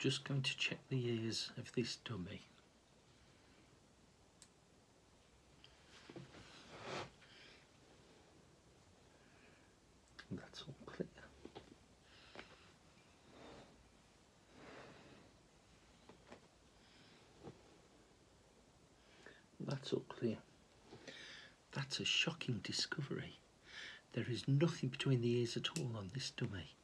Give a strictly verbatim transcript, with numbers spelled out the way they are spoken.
just going to check the ears of this dummy. That's all clear. That's all clear. That's a shocking discovery. There is nothing between the ears at all on this dummy.